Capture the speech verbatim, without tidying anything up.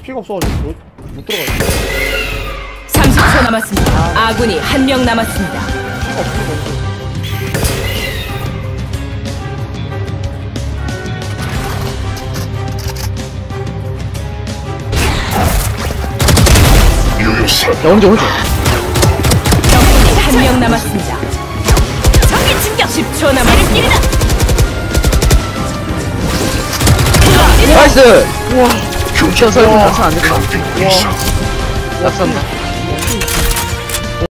피가 없어가지고 못, 못 들어가요. 삼십 초 남았습니다. 아군이 한 명 남았습니다. 피가 없으니까. 야, 오른쪽, 오른쪽. 적군이 한 명 남았습니다. 적의 충격! 십 초 남았습니다. 나이스! 우와. 저 설마 낙산 안 됐다. 우와. 낙산.